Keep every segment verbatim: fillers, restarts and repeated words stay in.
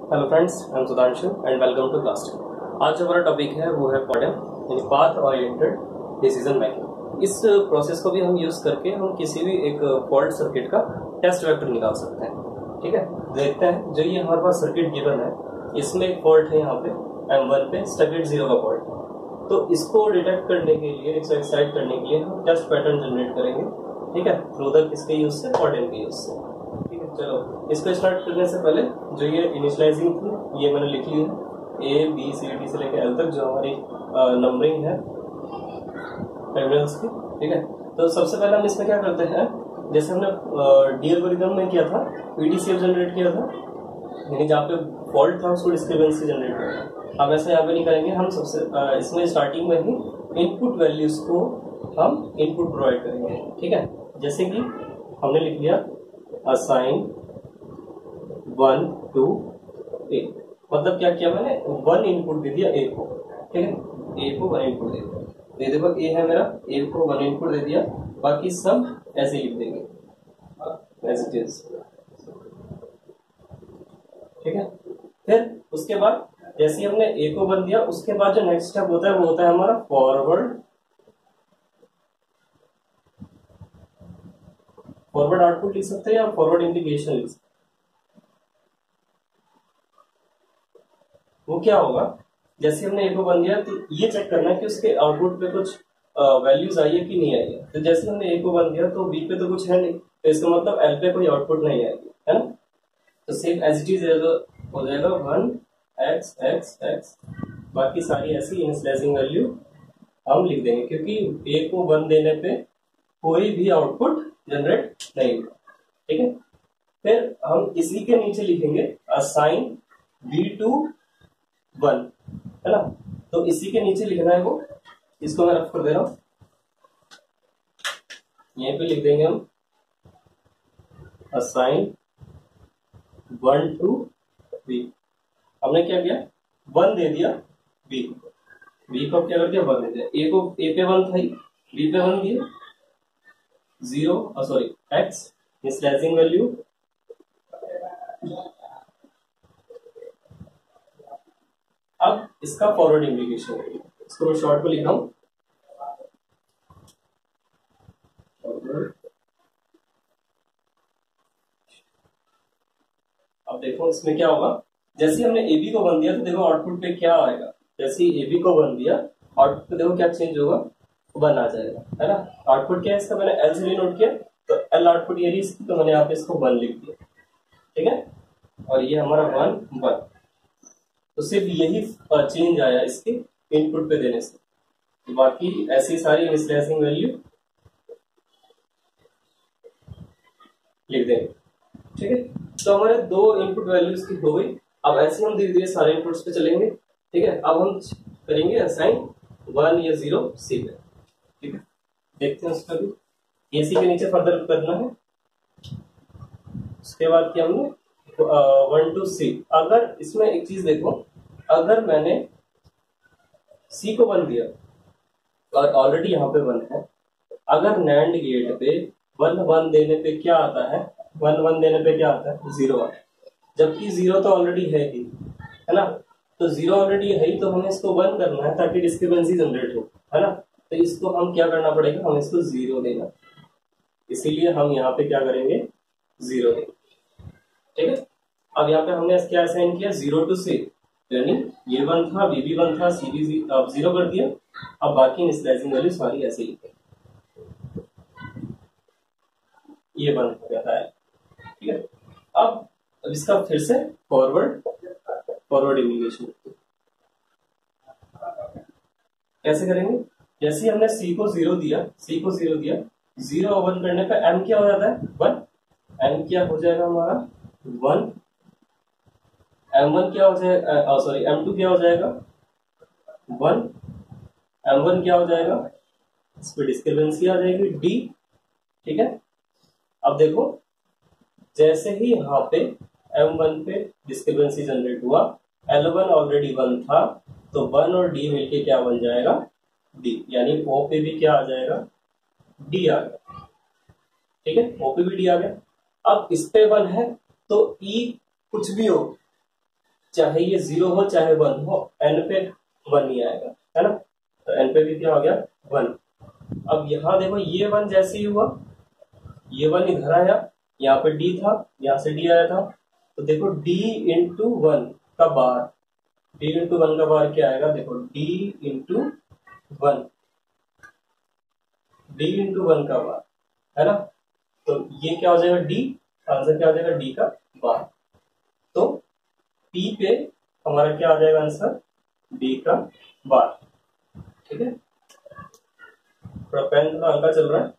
Hello friends, I am Sudhanshu and welcome to class ten. आज जो हमारा टॉपिक है वो है पॉडेम यानी पाथ ओरिएंटेड डिसीजन मेकिंग। इस प्रोसेस को भी हम यूज करके हम किसी भी एक फॉल्ट सर्किट का टेस्ट वेक्टर निकाल सकते हैं। ठीक है, देखते हैं। जो ये हमारे पास सर्किट गिवन है, इसमें एक फॉल्ट है यहाँ पे एम वन पे स्टक एट जीरो का फॉल्ट। तो इसको डिटेक्ट करने के लिए, इसको एक्साइट करने के लिए हम टेस्ट पैटर्न जनरेट करेंगे। ठीक है, थ्रू द किसके यूज से, पॉडेम के यूज से। ठीक है, चलो इसको स्टार्ट करने से पहले जो ये इनिशियलाइजिंग थी ये मैंने लिख ली है, ए बी सी डी से लेकर एल तक जो हमारी नंबरिंग है टर्मिनल्स की। ठीक है, तो सबसे पहले हम इसमें क्या करते हैं, जैसे हमने डी एल्गोरिथम में किया था, पीडीसीएफ जनरेट किया था, यानी जहाँ पे फॉल्ट था उसको डिस्क्रिपेंसी जनरेट किया। अब ऐसा यहाँ पे नहीं करेंगे हम। सबसे uh, इसमें स्टार्टिंग में ही इनपुट वैल्यूज को हम इनपुट प्रोवाइड करेंगे। ठीक है, जैसे कि हमने लिख लिया असाइन वन टू ए, मतलब क्या किया मैंने, वन इनपुट दे दिया ए को। ठीक है, ए को वन इनपुट दे दिया, दे देखो ए है मेरा, ए को वन इनपुट दे दिया, बाकी सब ऐसे लिख देंगे एज इट इज। ठीक है, फिर उसके बाद जैसे हमने ए को वन दिया, उसके बाद जो नेक्स्ट स्टेप होता है वो होता है हमारा फॉरवर्ड फॉरवर्ड आउटपुट लिख सकते हैं या फॉरवर्ड इंटीग्रेशन लिख सकते हैं। वो क्या होगा, जैसे हमने ए को वन दिया तो ये चेक करना है कि उसके आउटपुट पे कुछ वैल्यूज आई है कि नहीं आई है। तो जैसे हमने ए को वन दिया तो बी पे तो कुछ है नहीं, तो इसका मतलब एल पे कोई आउटपुट नहीं आएगी, है ना। तो सेम एज इट इज हो जाएगा वन एक्स एक्स एक्स, बाकी सारी ऐसी इनिशियलाइजिंग वैल्यू हम लिख देंगे, क्योंकि ए को वन देने पे कोई भी आउटपुट जनरेट नहीं होगा। ठीक है, फिर हम इसी के नीचे लिखेंगे असाइन बी टू वन, है ना। तो इसी के नीचे लिखना है वो, इसको मैं रफ कर दे रहा हूं, यहीं पे लिख देंगे हम असाइन वन टू बी। हमने क्या किया, वन दे दिया बी को, बी को क्या कर दिया, वन दे दिया। ए को ए पे वन था, बी पे वन दिया, zero sorry X initializing value, अब इसका फॉरवर्ड इंटीग्रेशन, इसको मैं शॉर्ट में लिख रहा हूं। अब देखो इसमें क्या होगा, जैसे हमने ए बी को वन दिया तो देखो आउटपुट पे क्या आएगा। जैसे ए बी को वन दिया, आउटपुट पे देखो क्या चेंज होगा, वन आ जाएगा, है ना। आउटपुट क्या है इसका, मैंने एल से नोट किया, तो एल आउटपुट ये रही इसकी, तो मैंने यहाँ पे इसको वन लिख दिया। ठीक है, और ये हमारा वन वन, तो सिर्फ यही चेंज आया इसके इनपुट पे देने से, बाकी ऐसी सारी इनिशियलाइजिंग वैल्यू लिख देंगे। ठीक है, तो हमारे दो इनपुट वैल्यूज की हो गई। अब ऐसे हम धीरे धीरे सारे इनपुट्स पे चलेंगे। ठीक है, अब हम करेंगे असाइन वन या जीरो सी पे। ठीक है, देखते हैं उसका भी, ए सी के नीचे फर्दर करना है। उसके बाद क्या हमने वन टू सी। अगर इसमें एक चीज देखो, अगर मैंने सी को वन दिया और ऑलरेडी यहाँ पे वन है, अगर नैंड गेट पे वन वन देने पे क्या आता है, वन वन देने पे क्या आता है, जीरो आता है, जबकि जीरो तो ऑलरेडी है ही, है ना। तो जीरो ऑलरेडी है ही, तो हमें इसको वन करना है ताकि डिस्क्रिपेंसी जनरेट हो, है ना। तो इसको हम क्या करना पड़ेगा, हम इसको जीरो देना, इसीलिए हम यहाँ पे क्या करेंगे, जीरो देंगे। ठीक है, अब यहाँ पे हमने क्या असाइन किया, जीरो टू सी, यानी ये वन था, बी भी वन था, सी भी अब जीरो कर दिया। अब बाकी इनिशियलाइजिंग वैल्यू सारी ऐसे ही, ये वन हो जाता है। ठीक है, अब इसका फिर से फॉरवर्ड फॉरवर्ड इंटीग्रेशन कैसे करेंगे, जैसे हमने सी को जीरो दिया, सी को जीरो दिया, जीरो वन करने पे एम क्या हो जाता है, वन, एम क्या हो जाएगा हमारा वन, एम वन क्या हो जाएगा, सॉरी एम टू क्या हो जाएगा वन, एम वन क्या हो जाएगा, इस पे डिस्क्रिपेंसी आ जाएगी डी। ठीक है, अब देखो जैसे ही यहाँ पे एम वन पे डिस्क्रिपेंसी जनरेट हुआ, एल वन ऑलरेडी वन था, तो वन और डी मिलके क्या बन जाएगा, डी, यानी ओ पे भी क्या आ जाएगा, डी आ गया। ठीक है, ओ पे भी डी आ गया। अब इस पे वन है तो ई कुछ भी हो, चाहे ये जीरो हो चाहे वन हो, एन पे वन ही आएगा, है ना। तो एन पे भी क्या हो गया, वन। अब यहाँ देखो ये वन जैसे ही हुआ, ये वन इधर आया, यहाँ पे डी था, यहाँ से डी आया था, तो देखो डी इंटू वन का बार, डी इंटू वन का बार क्या आएगा, देखो D into one, D into one का बार, है ना। तो ये क्या हो जाएगा, डी, आंसर क्या हो जाएगा, डी का बार। तो पी पे हमारा क्या आ जाएगा आंसर, डी का बार। ठीक है, थोड़ा पेन का अंका चल रहा है।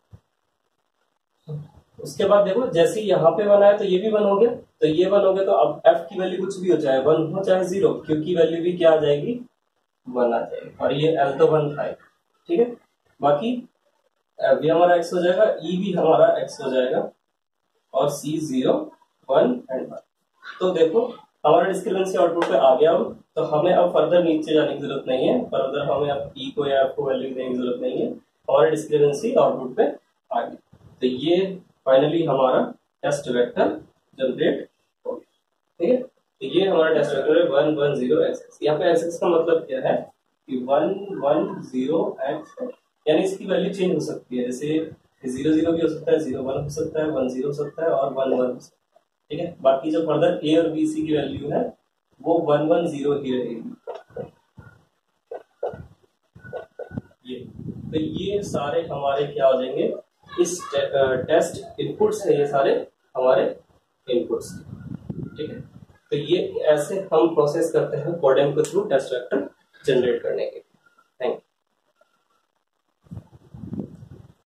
उसके बाद देखो जैसे यहाँ पे वन आया तो ये भी वन हो गया, तो ये वन हो गया, तो अब एफ की वैल्यू कुछ भी हो, चाहे वन हो चाहे जीरो, क्यू की वैल्यू भी क्या आ जाएगी, वन आ जाएगी। और ये एल तो वन था, ठीक है। बाकी एफ भी हमारा एक्स हो जाएगा, ई भी हमारा एक्स हो जाएगा, और C zero one and one. तो देखो हमारा डिस्क्रिपेंसी आउटपुट पे आ गया। तो हमें अब फर्दर नीचे जाने की जरूरत नहीं है, फर्दर हमें अब ई को या एफ को वैल्यू देने की जरूरत नहीं है, हमारी डिस्क्रिपेंसी आउटपुट पे आ गई। तो ये फाइनली हमारा टेस्ट वेक्टर जनरेट हो गया, ठीक है। तो ये हमारा टेस्ट वेक्टर है one one zero X X. यहाँ पे एक्स एक्स का मतलब क्या है कि वन वन जीरो एक्स, यानी इसकी वैल्यू चेंज हो सकती है, जैसे जीरो जीरो भी हो सकता है, जीरो वन हो सकता है, वन जीरो हो सकता है, और वन वन हो सकता है, ठीक है। बाकी जो फर्दर ए और बी सी की वैल्यू है वो वन वन जीरो ही रहेगी। ये तो ये सारे हमारे क्या हो जाएंगे, इस टे, टेस्ट इनपुट्स है, ये सारे हमारे इनपुट्स, ठीक है। तो ये ऐसे हम प्रोसेस करते हैं कोडेम के थ्रू टेस्ट वेक्टर जनरेट करने के। Thank you.